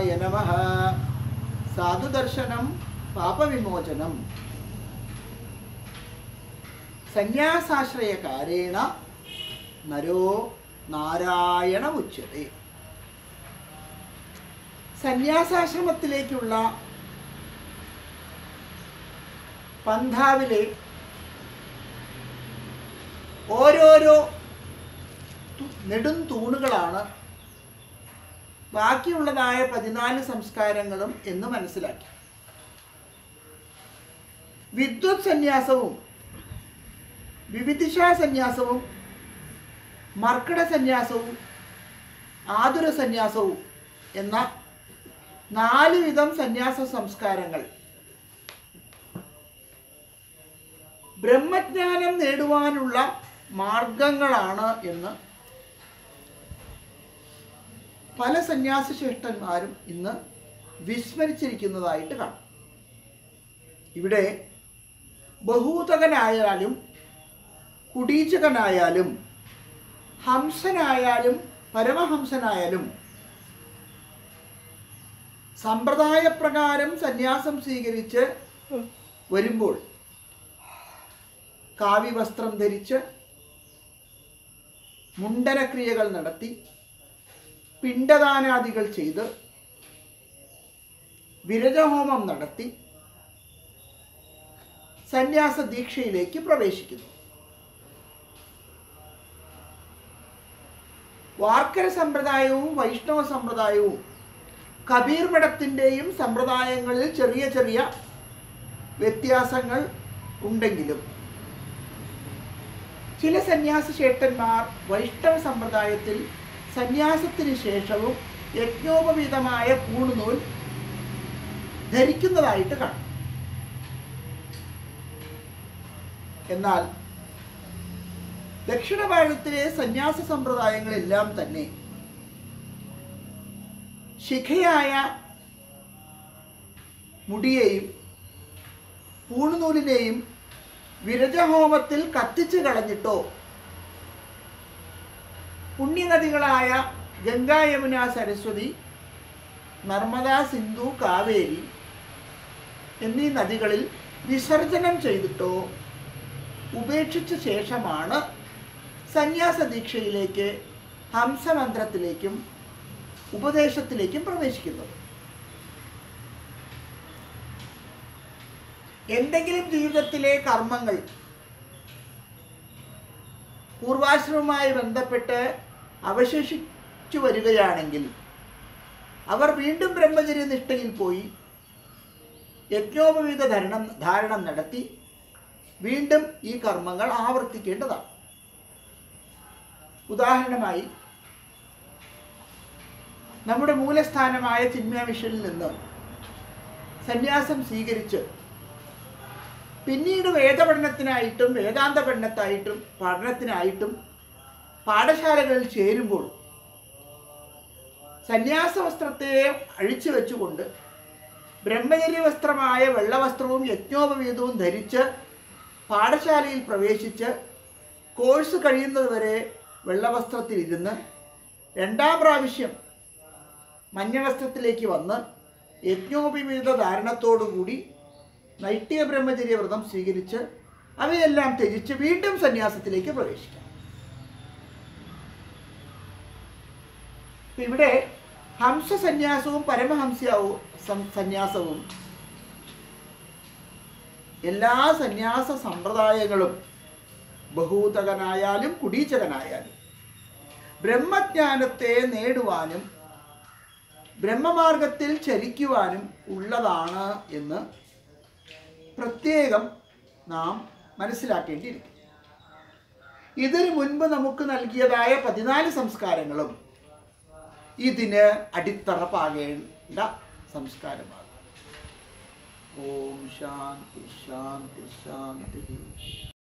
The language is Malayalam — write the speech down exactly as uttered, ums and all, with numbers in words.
സന്യാസായ നമഃ. സാധുദർശനം പാപവിമോചനം. സന്യാസാശ്രയകാരേണ നരോ നാരായണ ഉച്യത്തെ. സന്യാസാശ്രമത്തിലേക്കുള്ള പന്ഥാവിലെ ഓരോരോ നെടും തൂണുകളാണ് ബാക്കിയുള്ളതായ പതിനാല് സംസ്കാരങ്ങളും എന്ന് മനസ്സിലാക്കി. വിദ്വത് സന്യാസവും വിവിധിഷാ സന്യാസവും മർക്കട സന്യാസവും ആതുര സന്യാസവും എന്ന നാല് വിധം സന്യാസ സംസ്കാരങ്ങൾ ബ്രഹ്മജ്ഞാനം നേടുവാനുള്ള മാർഗങ്ങളാണ് എന്ന് പല സന്യാസശ്രേഷ്ഠന്മാരും ഇന്ന് വിസ്മരിച്ചിരിക്കുന്നതായിട്ട് കാണാം. ഇവിടെ ബഹൂതകനായാലും കുടീചകനായാലും ഹംസനായാലും പരമഹംസനായാലും സമ്പ്രദായപ്രകാരം സന്യാസം സ്വീകരിച്ച് വരുമ്പോൾ കാവ്യവസ്ത്രം ധരിച്ച് മുണ്ടനക്രിയകൾ നടത്തി പിണ്ടദാനാദികൾ ചെയ്ത് വിരജഹോമം നടത്തി സന്യാസ ദീക്ഷയിലേക്ക് പ്രവേശിക്കുന്നു. വാർക്കര സമ്പ്രദായവും വൈഷ്ണവ സമ്പ്രദായവും കബീർ മഠത്തിൻ്റെയും സമ്പ്രദായങ്ങളിൽ ചെറിയ ചെറിയ വ്യത്യാസങ്ങൾ ഉണ്ടെങ്കിലും ചില സന്യാസ ശ്രേഷ്ഠന്മാർ വൈഷ്ണവ സമ്പ്രദായത്തിൽ സന്യാസത്തിന് ശേഷവും യജ്ഞോപവീതമായ പൂണുനൂൽ ധരിക്കുന്നതായിട്ട് കാണും. എന്നാൽ ദക്ഷിണ ഭാരതത്തിലെ സന്യാസ സമ്പ്രദായങ്ങളെല്ലാം തന്നെ ശിഖയായ മുടിയെയും പൂണുനൂലിനെയും വിരജഹോമത്തിൽ കത്തിച്ചു കളഞ്ഞിട്ടോ പുണ്യനദികളായ ഗംഗാ യമുന സരസ്വതി നർമ്മദ സിന്ധു കാവേരി എന്നീ നദികളിൽ വിസർജനം ചെയ്തിട്ടോ ഉപേക്ഷിച്ച ശേഷമാണ് സന്യാസ ദീക്ഷയിലേക്ക് ഹംസമന്ത്രത്തിലേക്കും ഉപദേശത്തിലേക്കും പ്രവേശിക്കുന്നത്. എന്തെങ്കിലും ജീവിതത്തിലെ കർമ്മങ്ങൾ പൂർവാശ്രമവുമായി ബന്ധപ്പെട്ട് അവശേഷിച്ചു വരികയാണെങ്കിൽ അവർ വീണ്ടും ബ്രഹ്മചര്യ നിഷ്ഠയിൽ പോയി യജ്ഞോപവീത ധരണം ധാരണം നടത്തി വീണ്ടും ഈ കർമ്മങ്ങൾ ആവർത്തിക്കേണ്ടതാണ്. ഉദാഹരണമായി നമ്മുടെ മൂലസ്ഥാനമായ ചിന്മയ മിഷനിൽ നിന്ന് സന്യാസം സ്വീകരിച്ച് പിന്നീട് വേദപഠനത്തിനായിട്ടും വേദാന്ത പഠനത്തായിട്ടും പഠനത്തിനായിട്ടും പാഠശാലകളിൽ ചേരുമ്പോൾ സന്യാസ വസ്ത്രത്തെ അഴിച്ചു വെച്ചുകൊണ്ട് ബ്രഹ്മചര്യ വസ്ത്രമായ വെള്ളവസ്ത്രവും യജ്ഞോപവീതവും ധരിച്ച് പാഠശാലയിൽ പ്രവേശിച്ച് കോഴ്സ് കഴിയുന്നതുവരെ വെള്ളവസ്ത്രത്തിലിരുന്ന് രണ്ടാം പ്രാവശ്യം മഞ്ഞവസ്ത്രത്തിലേക്ക് വന്ന് യജ്ഞോപവീത ധാരണത്തോടുകൂടി നൈഷ്ഠിക ബ്രഹ്മചര്യ വ്രതം സ്വീകരിച്ച് അവയെല്ലാം ത്യജിച്ച് വീണ്ടും സന്യാസത്തിലേക്ക് പ്രവേശിക്കാം. ഇവിടെ ഹംസ സന്യാസവും പരമഹംസ്യവും സന്യാസവും എല്ലാ സന്യാസ സമ്പ്രദായങ്ങളും ബഹൂതകനായാലും കുടീചകനായാലും ബ്രഹ്മജ്ഞാനത്തെ നേടുവാനും ബ്രഹ്മമാർഗത്തിൽ ചരിക്കുവാനും ഉള്ളതാണ് എന്ന് പ്രത്യേകം നാം മനസ്സിലാക്കേണ്ടിയിരിക്കും. ഇതിനു മുൻപ് നമുക്ക് നൽകിയതായ പതിനാല് സംസ്കാരങ്ങളും ഇതിന് അടിത്തറ പാകേണ്ട സംസ്കാരമാണ്. ഓം ശാന്തി ശാന്തി ശാന്തി.